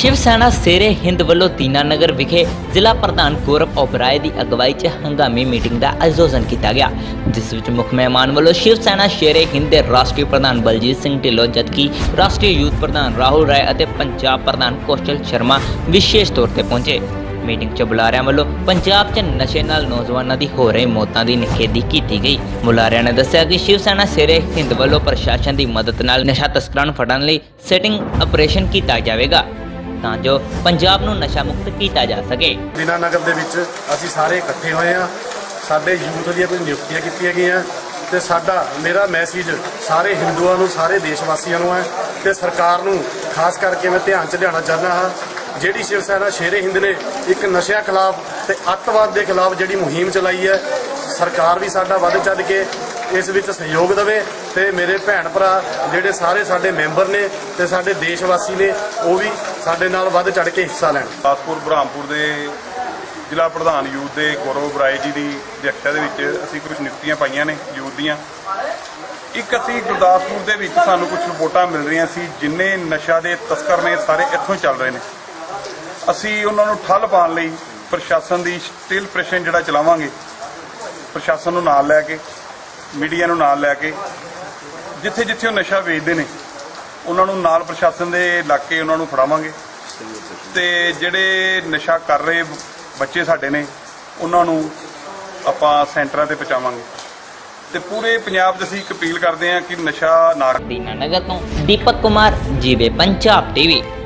शिव सेना शेरे हिंद ਵੱਲੋਂ दीनानगर विखे जिला प्रधान गौरव ओबराय की अगवाई च हंगामी मीटिंग का आयोजन किया गया, जिस विच मुख मेहमान ਵੱਲੋਂ शिव सेना शेरे हिंद के राष्ट्रीय प्रधान बलजीत सिंह ढिल्लों, जबकि राष्ट्रीय यूथ प्रधान राहुल राय और पंजाब प्रधान कौशल शर्मा विशेष तौर पर पहुंचे। मीटिंग च बुलारियां ਵੱਲੋਂ पंजाब च नशे नाल नौजवानों की हो रही मौतों की निखेधी की गई। बुलारियां ने दस्सिया कि शिव सेना शेरे हिंद ਵੱਲੋਂ प्रशासन की मदद नाल नशा तस्करां नूं फड़न लई सेटिंग ऑपरेशन किया जाएगा तां जो पंजाब नूं नशा मुक्त किया जा सके। दीनानगर दे विच असीं सारे इकट्ठे होए हां, साडे यूथ दी कुछ नियुक्तियां कीतियां गईयां ते साडा मेरा मैसेज सारे हिंदुआं नूं सारे देशवासियों नूं है ते सरकार नूं खास करके मैं ध्यान च लियाना चाहना हाँ। जिहड़ी शिव सेना शेरे हिंद ने एक नशिਆਂ खिलाफ ते अतवाद के खिलाफ जिहड़ी मुहिम चलाई है, सरकार भी साडा वध चढ़ के इस विच सहयोग देवे ते मेरे भैन भरा जिहड़े सारे साडे मैंबर ने ते साडे देशवासी ने वो भी साडे नाल वध चढ़ के हिस्सा लैण। गुरदासपुर ब्रह्मपुर के जिला प्रधान यूथ के गौरव ओबराय जी की अध्यक्षता के असीं कुछ नियुक्तियां पाईयां ने यूथ दियां। एक असीं गुरदासपुर के विच सानूं कुछ रिपोर्टां मिल रही सी जिन्ने नशा के तस्कर ने सारे इत्थों चल रहे हैं। असीं उन्हां नूं ठੱਲ पाउण लई प्रशासन की स्टिल ऑपरेशन जिहड़ा चलावांगे, प्रशासन नूं नाल लैके मीडिया नूं नाल लैके जिथे जिथे नशा वेचते हैं उन्हां नूं नाल प्रशासन दे लाके उन्हां नूं फड़ावांगे ते जिहड़े नशा कर रहे बच्चे साडे ने उन्हां नूं आपां सेंटरां ते पहुंचावांगे ते पूरे पंजाब 'च असीं एक अपील करते हैं कि नशा ना। दीनानगर तो दीपक कुमार, जीवे पंजाब टीवी।